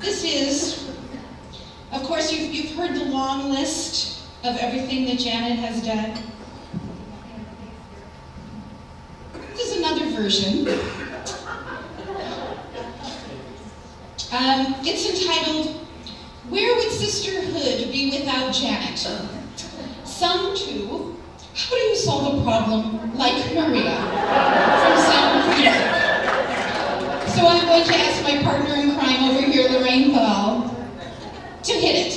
This is, of course, you've heard the long list of everything that Janet has done. This is another version. It's entitled, Where Would Sisterhood Be Without Janet? Sung to, How Do You Solve a Problem Like Maria? From Sound of Music. So I'm going to ask my partner in crime over here, Lorraine Ball, to hit it.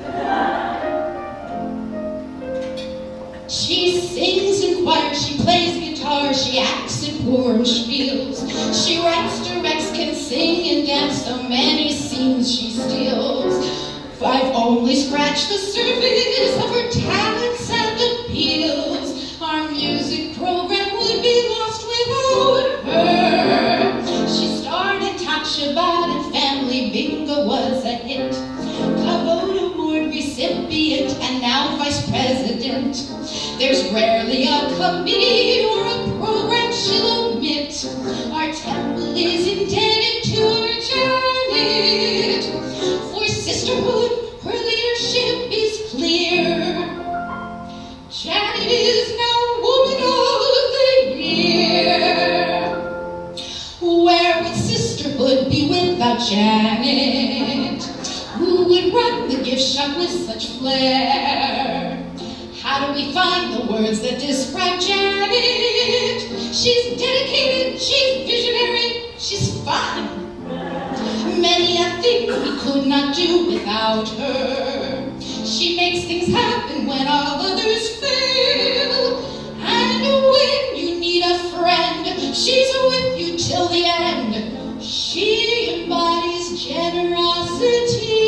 She sings in choir, she plays guitar, she acts in poor spiels. She writes, directs, can sing and dance, so many scenes she steals. I've only scratched the surface of her talents and appeals. Our music program would be lost without her. She starred in Talk Shabbat and Family Bingo was a hit. Kavod Award recipient and now vice president. There's rarely a committee or a program she'll omit. Our temple is indebted to her Janet. For sisterhood, her leadership is clear. Janet is now Woman of the Year. Where would sisterhood be without Janet? Who would run the gift shop with such flair? How do we find the words that describe Janet? She's dedicated, she's visionary, she's fun. Many a thing we could not do without her. She makes things happen when all others fail. And when you need a friend, she's with you till the end. She embodies generosity.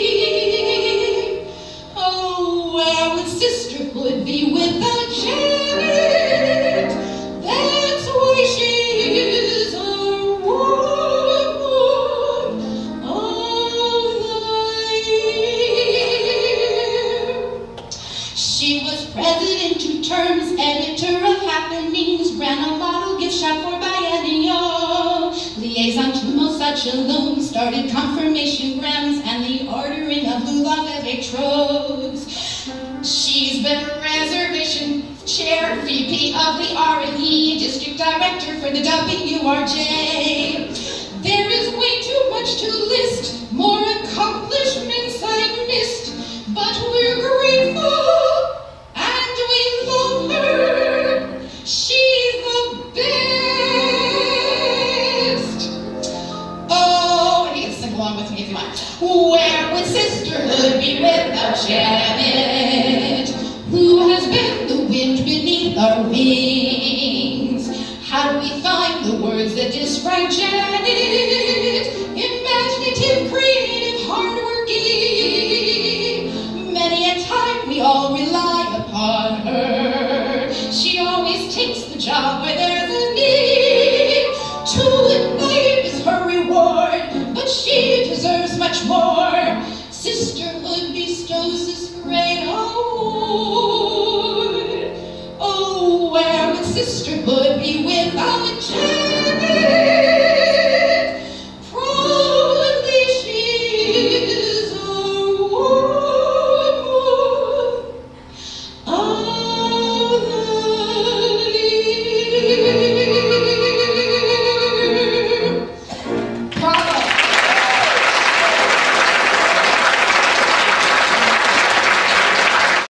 Oh, where would sisterhood be without Janet? That's why she is our Woman of the Year. She was president 2 terms, editor of Happenings, ran a model gift shop for biennial, liaison to Mossad Shalom, started confirmation grams and the ordering of lulav electrodes. She's been reservation chair, VP of the R&E, district director for the WRJ. There is way too much to list, more accomplishments I've missed, but we're grateful and we love her. She's the best. Oh, and you can sing along with me if you want. Where would sisterhood be without Janet? Who has been the wind beneath our wings? How do we find the words that describe Janet?